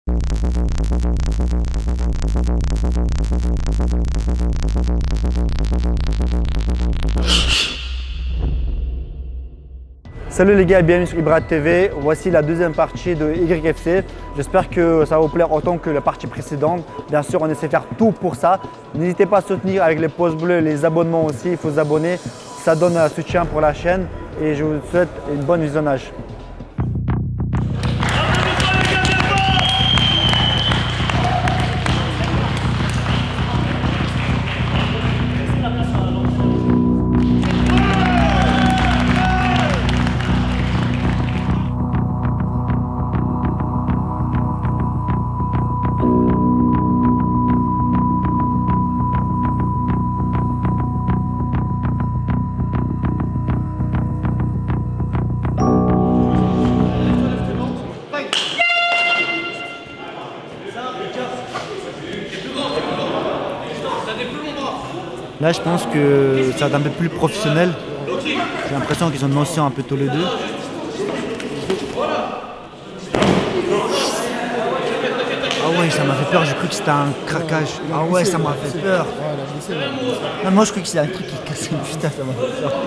Salut les gars, bienvenue sur Ibrat TV. Voici la deuxième partie de YFC. J'espère que ça va vous plaire autant que la partie précédente. Bien sûr, on essaie de faire tout pour ça. N'hésitez pas à soutenir avec les pouces bleus, les abonnements aussi. Il faut s'abonner. Ça donne un soutien pour la chaîne. Et je vous souhaite une bonne visionnage. Là, je pense que ça va être un peu plus professionnel. J'ai l'impression qu'ils ont notion un peu tous les deux. Ah ouais, ça m'a fait peur. J'ai cru que c'était un craquage. Ah ouais, ça m'a fait peur. Non, moi, je croyais que c'était un truc qui cassait. Putain, ça m'a fait peur.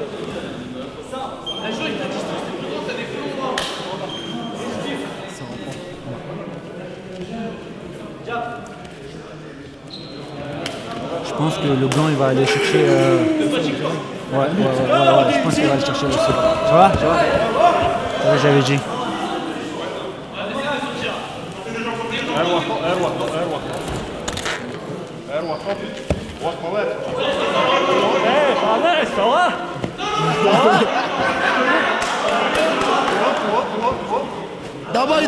Je pense que le blanc il va aller chercher. Ouais, je pense qu'il va aller chercher aussi. Tu vois j'avais dit. Давай!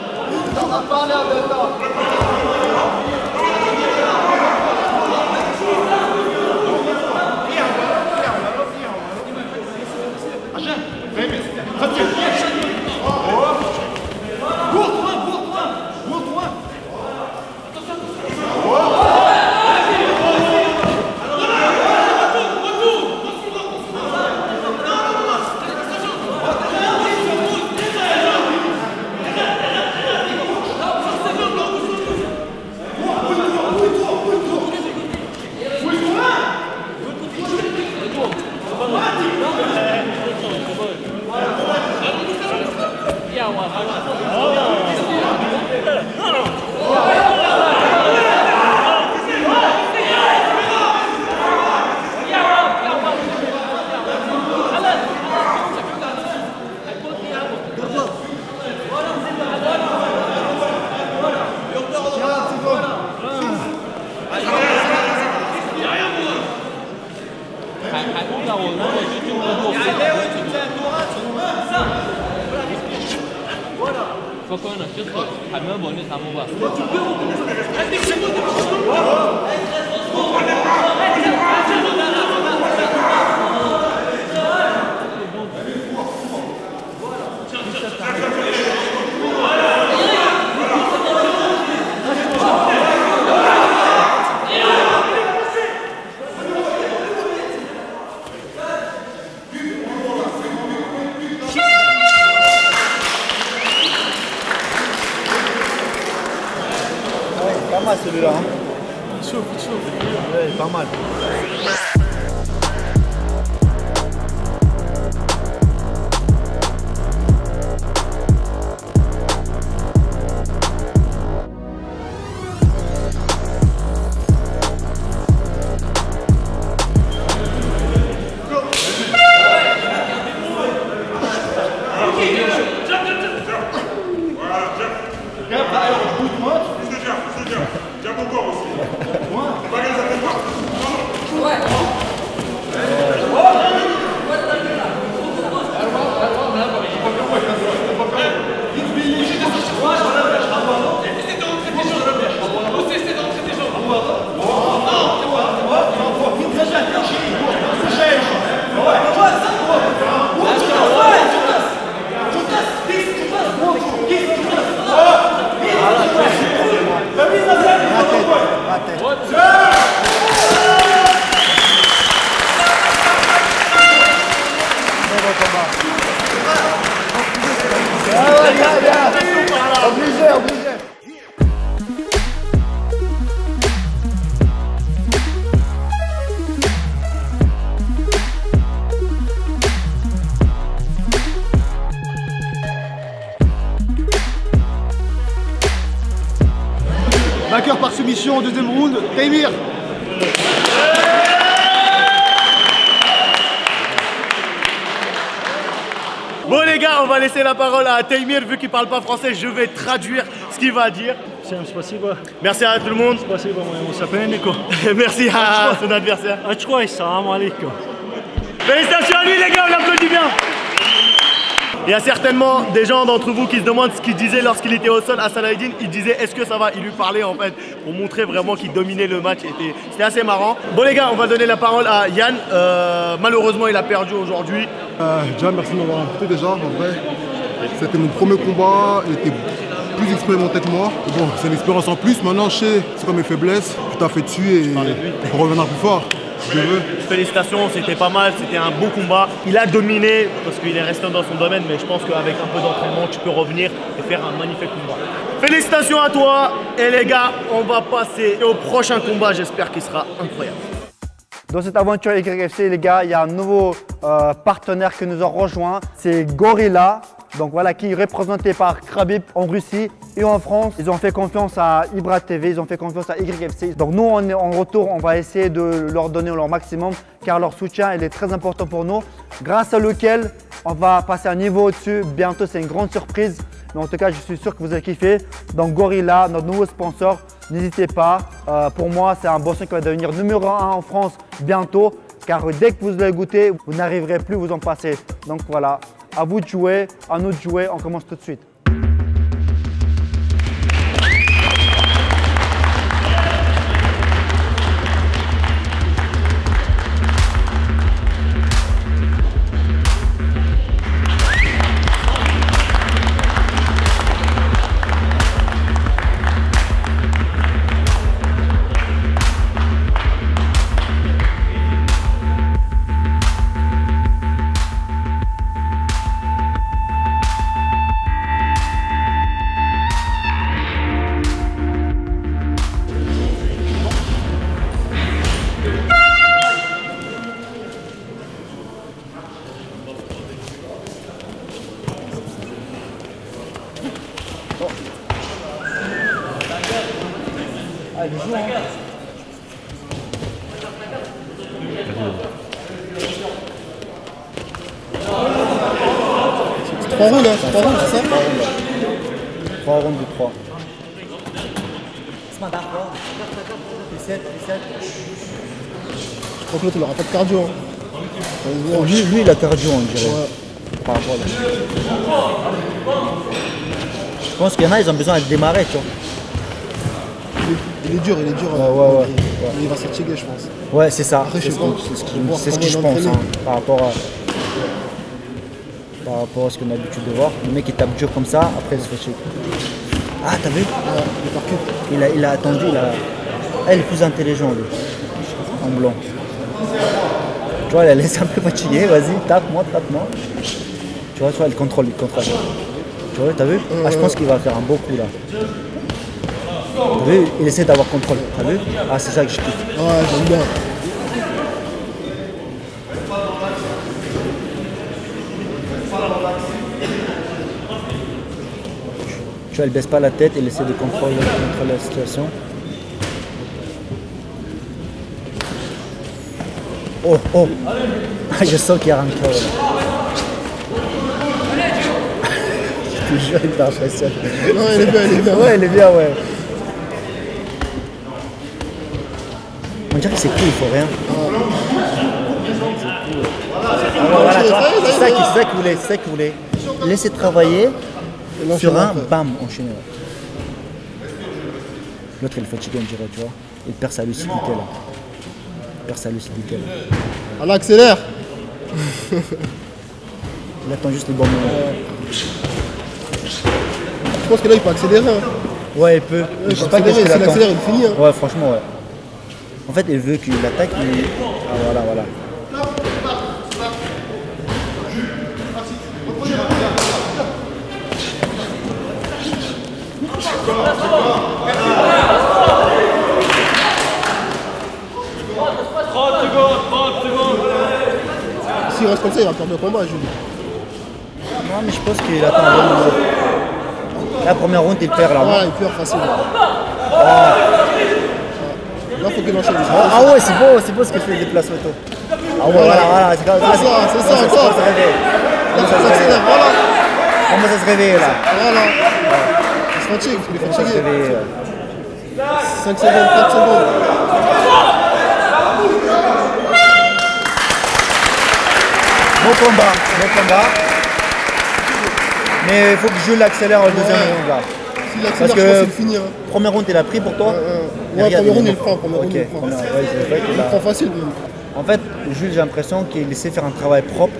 Pas mal celui-là. Hein. Il chauffe. Ouais, pas mal. Camisa 0! Vainqueur par soumission au deuxième round, Taymir. Bon les gars, on va laisser la parole à Taymir, vu qu'il parle pas français, je vais traduire ce qu'il va dire. Merci à tout le monde. Merci à son adversaire. Félicitations à lui les gars, on l'applaudit bien. Il y a certainement des gens d'entre vous qui se demandent ce qu'il disait lorsqu'il était au sol à Saladin. Il disait est-ce que ça va? Il lui parlait en fait pour montrer vraiment qu'il dominait le match. C'était assez marrant. Bon les gars, on va donner la parole à Yann. Malheureusement il a perdu aujourd'hui. Déjà merci de m'avoir invité déjà, en vrai. C'était mon premier combat, il était plus expérimenté que moi. Bon, c'est une expérience en plus, maintenant je sais c'est quoi mes faiblesses. Tu t'as fait dessus et on reviendra plus fort. Je veux. Félicitations, c'était pas mal, c'était un beau combat. Il a dominé parce qu'il est resté dans son domaine, mais je pense qu'avec un peu d'entraînement, tu peux revenir et faire un magnifique combat. Félicitations à toi et les gars, on va passer au prochain combat, j'espère qu'il sera incroyable. Dans cette aventure YFC, les gars, il y a un nouveau partenaire qui nous a rejoint, c'est Gorilla. Donc voilà, qui est représenté par Khabib en Russie et en France. Ils ont fait confiance à Ibra TV, ils ont fait confiance à YFC. Donc nous, en retour, on va essayer de leur donner leur maximum car leur soutien il est très important pour nous. Grâce à lequel on va passer un niveau au-dessus. Bientôt, c'est une grande surprise. Mais en tout cas, je suis sûr que vous avez kiffé. Donc Gorilla, notre nouveau sponsor, n'hésitez pas. Pour moi, c'est un boisson qui va devenir numéro 1 en France bientôt. Car dès que vous l'avez goûté, vous n'arriverez plus à vous en passer. Donc voilà. À vous de jouer, à nous de jouer, on commence tout de suite. Allez, joue, hein. 3 rounds, hein, 3 rounds, c'est ça? 3 rounds de 3. Je crois que l'autre il aura pas de cardio. Hein. Lui, il a cardio, on dirait. Ouais. Par rapport à je pense qu'il y en a, ils ont besoin de démarrer, tu vois. Il est dur. Ouais. Il va s'attirer, je pense. Ouais, c'est ça. Après, C'est ce que je pense hein, par rapport à ce qu'on a l'habitude de voir. Le mec il tape dur comme ça, après il se fait chier. Ah, t'as vu? Ouais, il a attendu, elle est plus intelligent lui, en blanc. Tu vois, elle laisse un peu fatiguée, vas-y, tape-moi. Tu vois, elle contrôle. Tu vois, t'as vu? Ah, je pense qu'il va faire un beau coup là. T'as vu? Il essaie d'avoir contrôle, t'as vu? Ah, c'est ça que je kiffe. Ouais, j'aime bien. Tu vois, elle baisse pas la tête, elle essaie de contrôler la situation. Oh! Je sens qu'il y a un cœur. Je te jure, il est impressionnant. Non, elle est bien. Ouais, elle est bien, ouais. On dirait que c'est cool, il faut rien. Voilà, c'est ça qu'il voulait. Laisser travailler sur un, bam, enchaîner. L'autre, il est fatigué, on dirait, tu vois. Il perd sa lucidité, là. Allah accélère. Il attend juste le bon moment. Je pense que là, il peut accélérer. Hein. Ouais, il peut. Je sais pas qu'est-ce qu'il attend. Accélère, il finit. Hein. Ouais, franchement, ouais. En fait, il veut qu'il attaque. Ah, voilà. S'il reste comme ça, il va perdre le combat, Jules. Non, mais je pense qu'il attend un bon moment. La première round, il perd là. Ouais, il perd facile. Là, faut qu'il enchaîne. Ah ouais, c'est beau ce que fait les déplacements. Ah ouais, voilà, c'est ça, encore. Ça se réveille. Là, ça s'accélère, voilà. Comment ça se réveille là? Voilà. Il se fatigue, il est Comment ça se fatigué. réveille 5 secondes, 4 secondes. Bon combat. Mais il faut que Jules accélère le deuxième round là. S'il accélère, Parce je pense que qu'il finit. premier round, il a pris pour toi? Ouais, premier round, il le prend. Premier round, Ok, il le prend. ouais, c'est vrai qu'il Il a- le prend facile, même. En fait, Jules, j'ai l'impression qu'il essaie de faire un travail propre.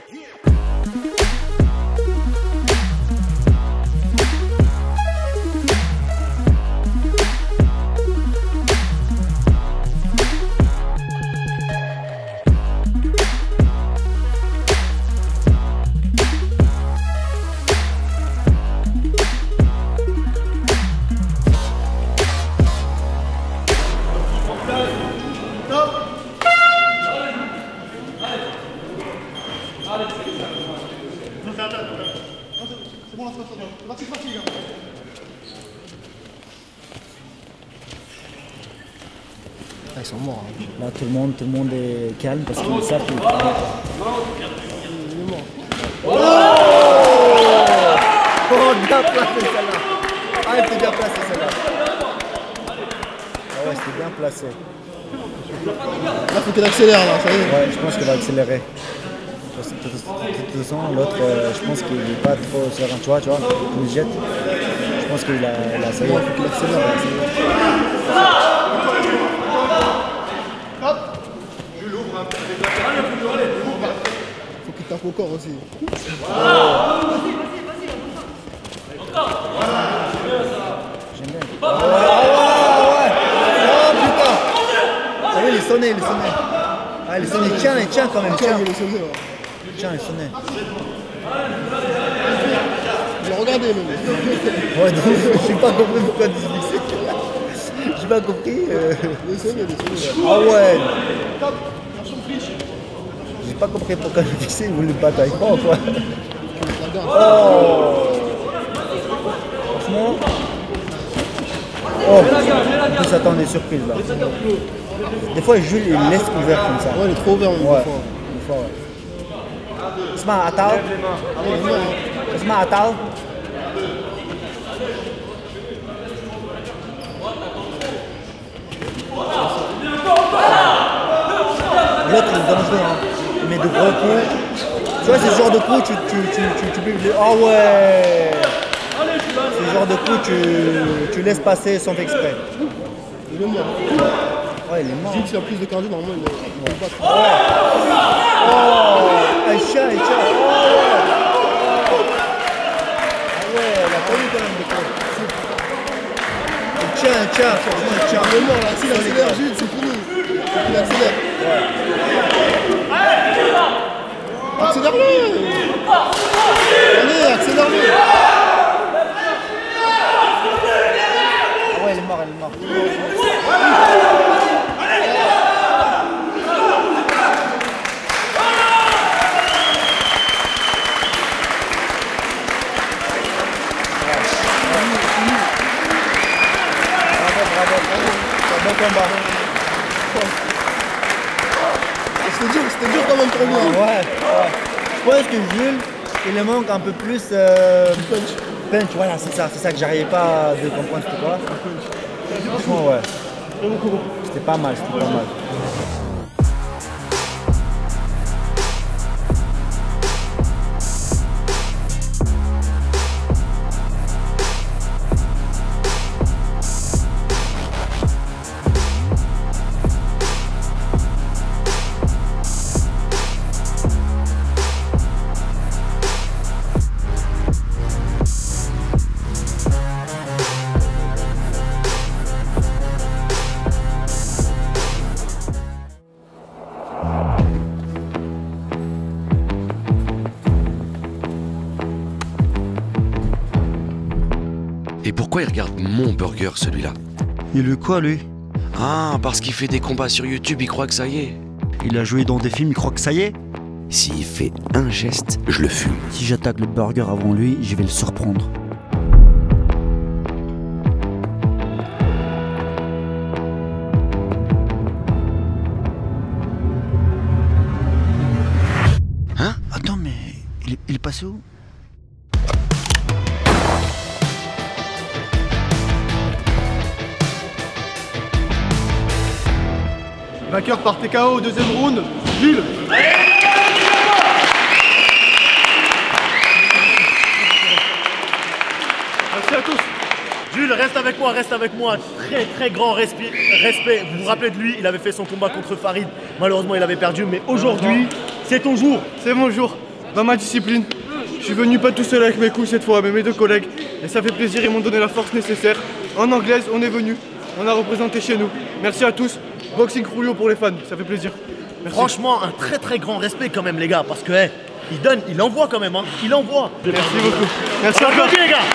Ah, ils sont morts. Hein. Là, tout le monde est calme parce qu'ils savent qu'il Il est mort. Oh, bien placé celle-là. Ah, elle était bien placée celle-là. Ah ouais, c'était bien placé. Là, faut qu'il accélère, là, ça y est. Ouais, je pense qu'il va accélérer. De toute façon, l'autre, je pense qu'il n'est pas trop serein, tu vois, il jette. Je pense qu'il a ça y est. Ouais, faut qu'il accélère, là, ça y est. Faut qu'il tape au corps aussi. J'aime bien. Ouais. Oh putain. Ah oui, il est sonné. Ah, il est sonné. Il tient quand même. Tiens, il est sauvé, ouais. Tiens, il est sonné. Il a regardé, même. Ouais, donc, j'ai pas compris pourquoi il se fixait. J'ai pas compris. Il est sonné, ouais. Ah ouais. J'ai pas compris pourquoi il se fixait. Il voulait battre avec moi ou quoi. La garde. Oh. Franchement. Oh. En plus, attends, on est surprise là. Des fois, Jules, il laisse ouvert comme ça. Ouais, il est trop ouvert, même, Ouais. des fois. Une fois, ouais. Isma, attends. Isma, attends. L'autre, il est dangereux, hein. Il met de gros coups. Tu vois, c'est ce genre de coups, tu peux... Ah ouais. Ce genre de coups, tu laisses passer sans faire exprès. Il est mort. Ouais, il est mort. Jules, s'il a plus de cardio, normalement, il peut pas. Oh, Aïcha. Oh, ah ouais, elle a pas eu quand même de quoi. Tiens, franchement, il tient. Il est mort, là. S'il accélère, Jules, c'est fini. Faut qu'il accélère. Accélère-le. Allez, accélère-le. Ah ouais, elle est morte. Bravo. Bon combat. C'était dur quand même pour lui. Hein. Ouais. Je pense que Jules, il lui manque un peu plus punch. Voilà, c'est ça que j'arrivais pas à comprendre c'était quoi. Franchement, ouais. C'était pas mal. Et pourquoi il regarde mon burger, celui-là? Il a eu quoi, lui? Ah, parce qu'il fait des combats sur YouTube, il croit que ça y est. Il a joué dans des films, il croit que ça y est? S'il fait un geste, je le fume. Si j'attaque le burger avant lui, je vais le surprendre. Massou? Vainqueur par TKO au deuxième round, Jules. Merci à tous. Jules, reste avec moi, reste avec moi. Très très grand respect. Vous vous rappelez de lui, il avait fait son combat contre Farid. Malheureusement, il avait perdu, mais aujourd'hui, c'est ton jour. C'est mon jour, dans ma discipline. Je suis venu pas tout seul avec mes couilles cette fois, mais mes deux collègues. Et ça fait plaisir, ils m'ont donné la force nécessaire. En anglaise, on est venu. On a représenté chez nous. Merci à tous. Boxing Rouillot pour les fans, ça fait plaisir. Merci. Franchement, un très très grand respect quand même, les gars, parce que il donne, il envoie quand même, hein. Il envoie. Merci beaucoup. Merci encore. Applaudis, les gars.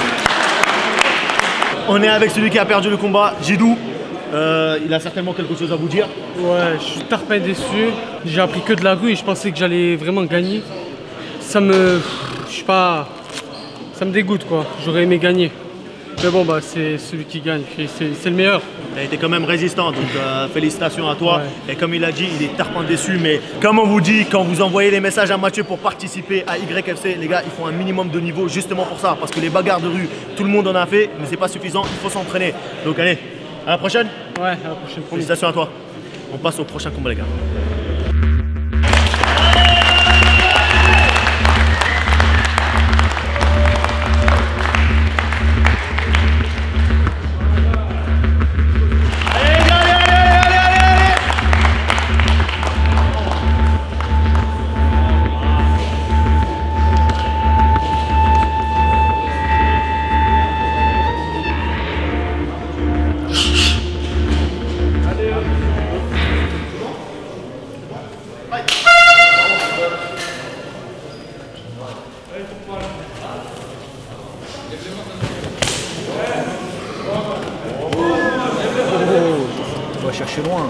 On est avec celui qui a perdu le combat, Jidou. Il a certainement quelque chose à vous dire. Ouais, je suis tarpin déçu. J'ai appris que de la rue et je pensais que j'allais vraiment gagner. Je sais pas, ça me dégoûte quoi. J'aurais aimé gagner. Mais bon, bah c'est celui qui gagne, c'est le meilleur. Il a été quand même résistant, donc félicitations à toi. Ouais. Et comme il a dit, il est tarpin déçu. Mais comme on vous dit, quand vous envoyez les messages à Mathieu pour participer à YFC, les gars, il faut un minimum de niveau justement pour ça. Parce que les bagarres de rue, tout le monde en a fait, mais c'est pas suffisant, il faut s'entraîner. Donc allez, à la prochaine. Ouais, à la prochaine. Félicitations à toi. On passe au prochain combat, les gars. On va chercher loin.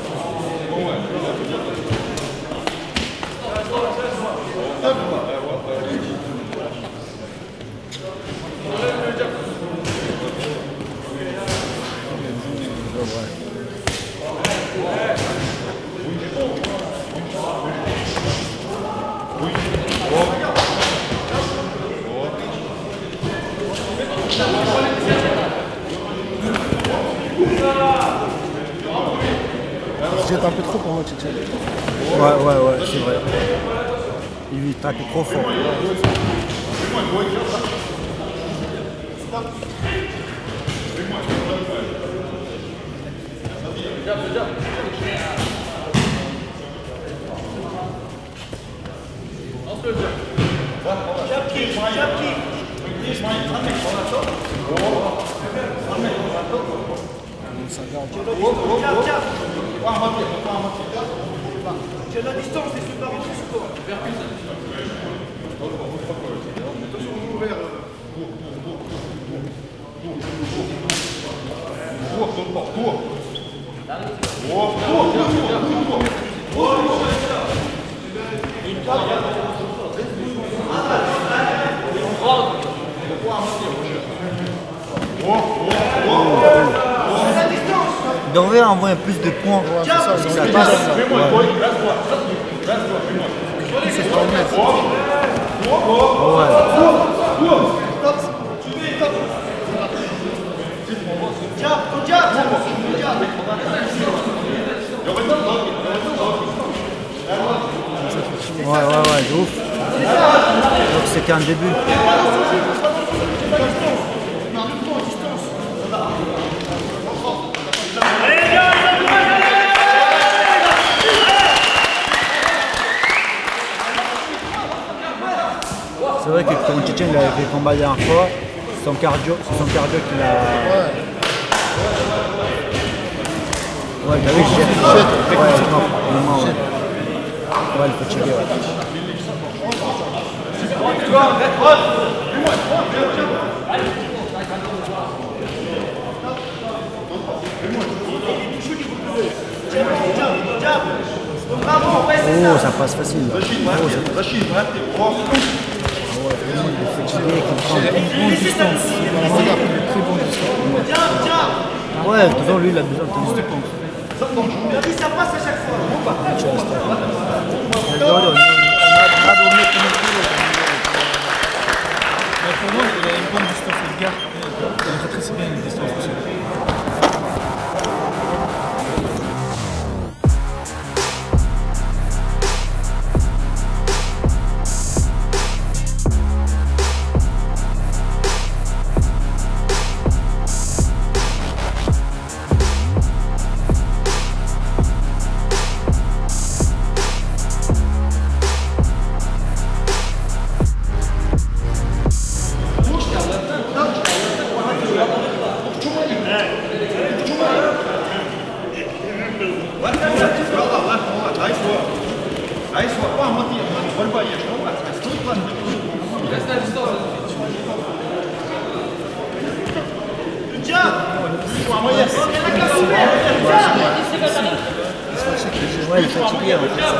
Jette un peu trop pour moi, Tchétché. Ouais, c'est vrai. Il tape trop fort. Il devrait envoyer plus de points. Parce que ça passe. Ouais, de ouf. Donc c'est qu'un début. C'est vrai que quand Tchétchène avait fait le combat la dernière fois, c'est son cardio qui l'a. Ouais, t'as vu, ouais, il faut checker, Oh, ça passe facile. Oh, ça passe. Il est fatigué, il prend une bonne distance. Ouais, de toute façon, lui, il a besoin de tenir distance. Ça passe à chaque fois. pour moi, il a une bonne distance de garde. Il rétrécit bien une distance aussi. Ouais, il est fatigué en fait.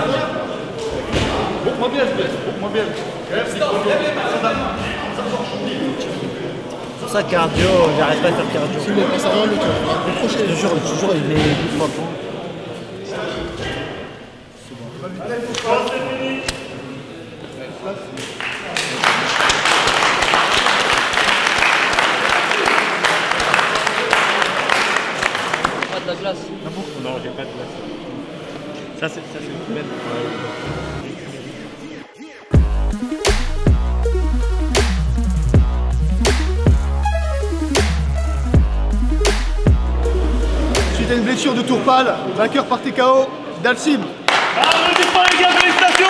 C'est pour ça cardio, j'arrête pas de faire cardio. Si le passe à le prochain. Je te jure, il est 2-3 points. Pas de la glace. Non, j'ai pas de glace. Ça, c'est une poubelle. Suite à une blessure de Tourpal, vainqueur par TKO, Dalsim. Ah, ne dites pas les gars, félicitations!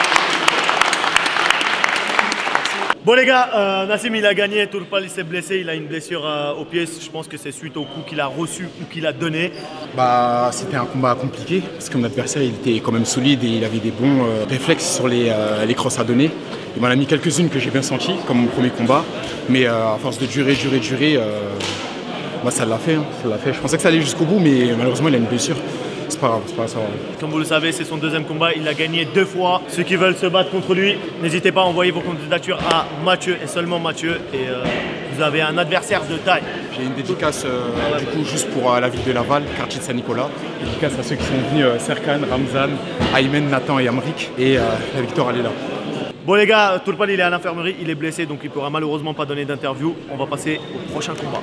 Bon les gars, Nassim il a gagné, Tourpal il s'est blessé, il a une blessure au pied, je pense que c'est suite au coup qu'il a reçu ou qu'il a donné. Bah, c'était un combat compliqué parce que mon adversaire il était quand même solide et il avait des bons réflexes sur les crosses à donner. Il m'en a mis quelques-unes que j'ai bien senties comme mon premier combat, mais à force de durer, bah, ça l'a fait, hein, ça l'a fait. Je pensais que ça allait jusqu'au bout, mais malheureusement il a une blessure. C'est pas grave, c'est pas ça. Comme vous le savez, c'est son deuxième combat, il a gagné 2 fois. Ceux qui veulent se battre contre lui, n'hésitez pas à envoyer vos candidatures à Mathieu et seulement Mathieu. Et vous avez un adversaire de taille. J'ai une dédicace du coup juste pour la ville de Laval, quartier de Saint-Nicolas. Dédicace à ceux qui sont venus, Serkan, Ramzan, Aymen, Nathan et Amrik. Et la victoire elle est là. Bon les gars, Tourpal il est à l'infirmerie, il est blessé donc il pourra malheureusement pas donner d'interview. On va passer au prochain combat.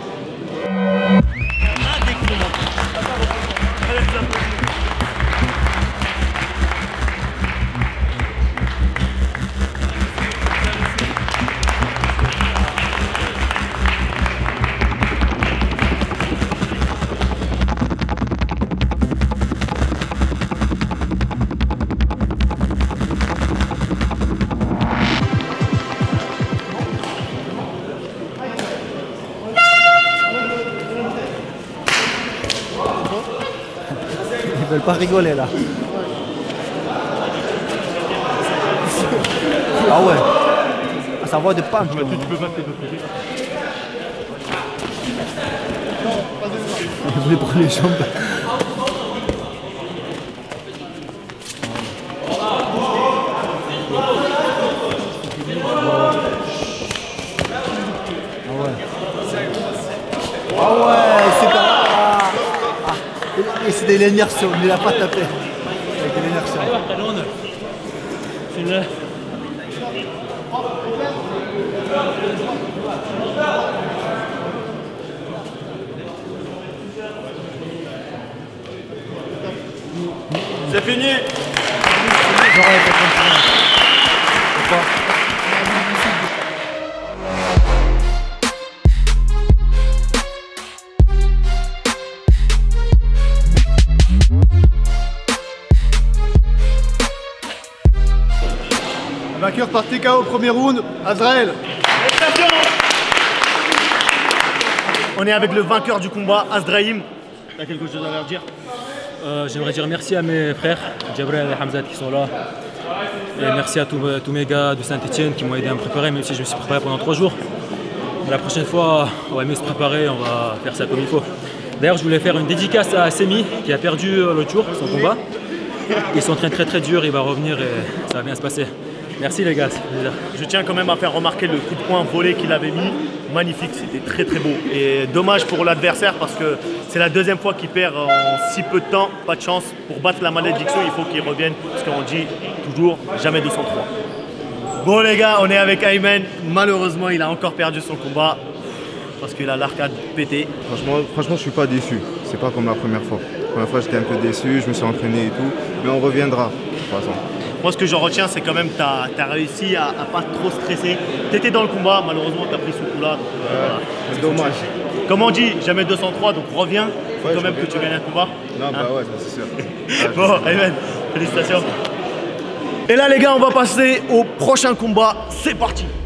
Ils veulent pas rigoler là. Ah ouais. Ah, ça voit de panne. Tu peux battre les deux côtés. Ils voulaient prendre les jambes. Ah ouais, c'est pas... Et c'est des l'énertion, mais il n'a pas tapé. Avec de l'énertion. C'est fini. J'aurais été continué. Pourquoi ? Vainqueur par TKO, premier round, Azrael. On est avec le vainqueur du combat, Azraïm. Tu as quelque chose à leur dire? J'aimerais dire merci à mes frères, Djabrel et Hamzat qui sont là. Et merci à tous mes gars de Saint-Etienne qui m'ont aidé à me préparer, même si je me suis préparé pendant 3 jours. La prochaine fois, on va mieux se préparer, on va faire ça comme il faut. D'ailleurs, je voulais faire une dédicace à Semi qui a perdu l'autre jour son combat. Il s'entraîne très dur, il va revenir et ça va bien se passer. Merci les gars. Je tiens quand même à faire remarquer le coup de poing volé qu'il avait mis. Magnifique, c'était très beau. Et dommage pour l'adversaire parce que c'est la deuxième fois qu'il perd en si peu de temps. Pas de chance. Pour battre la malédiction, il faut qu'il revienne. Parce qu'on dit toujours jamais 203. Bon les gars, on est avec Ayman. Malheureusement, il a encore perdu son combat parce qu'il a l'arcade pété. Franchement, je suis pas déçu. C'est pas comme la première fois. La première fois, j'étais un peu déçu, je me suis entraîné et tout. Mais on reviendra, de toute façon. Moi, ce que j'en retiens, c'est quand même que tu as réussi à pas trop stresser. Tu étais dans le combat, malheureusement, tu as pris ce coup-là. C'est dommage. Comme on dit, jamais 203, donc reviens. Faut quand même que tu gagnes un combat. Non, bah ouais, ça c'est sûr. Bon, Ayman, félicitations. Et là, les gars, on va passer au prochain combat. C'est parti.